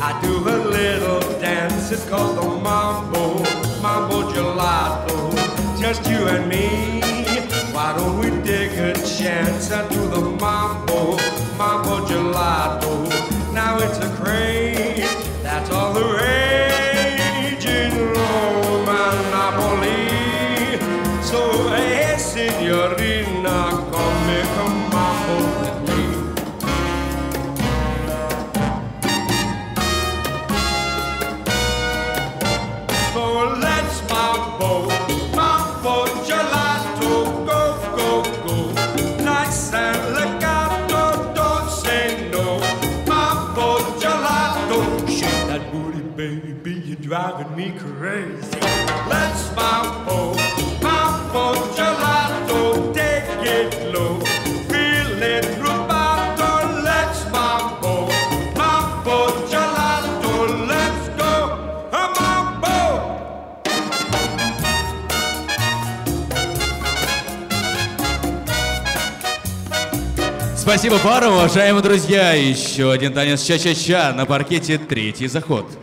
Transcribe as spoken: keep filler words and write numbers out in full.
I do a little dance, it's called the mambo, mambo gelato. Just you and me, why don't we take a chance and do the mambo, mambo gelato. Now it's a craze, that's all the rage in Rome and Napoli. So hey, signorina, come make a mambo with me. So let's mambo, mambo gelato, go, go, go. Nice and legato, don't say no. Mambo gelato, shake that booty, baby, you're driving me crazy. Let's mambo, mambo gelato, take it low. Feel it rubato, let's mambo, mambo gelato, let's go, mambo. Спасибо парам, уважаемые друзья. Еще один танец ча-ча-ча на паркете, третий заход.